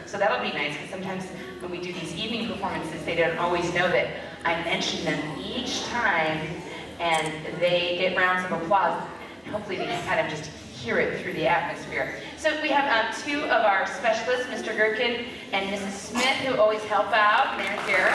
So that'll be nice, because sometimes when we do these evening performances, they don't always know that I mention them each time, and they get rounds of applause. Hopefully they can kind of just hear it through the atmosphere. So we have two of our specialists, Mr. Gherkin and Mrs. Smith, who always help out. They're here.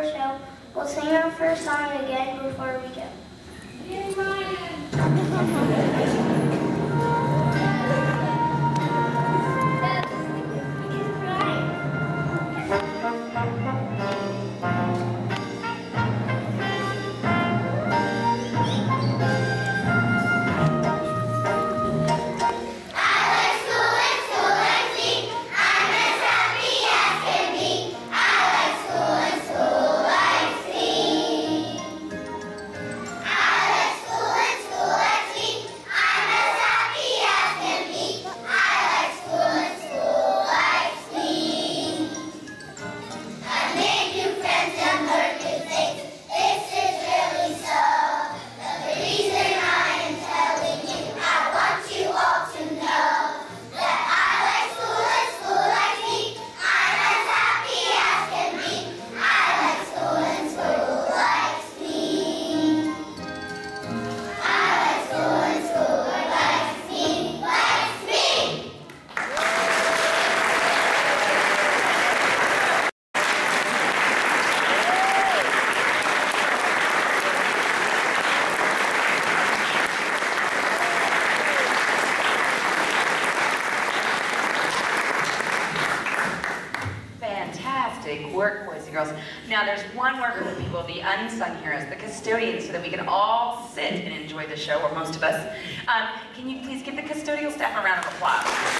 our show, we'll sing our first song again before we go. Yay, Ryan! Work, boys and girls. Now there's one more group of people, the unsung heroes, the custodians, so that we can all sit and enjoy the show, or most of us. Can you please give the custodial staff a round of applause?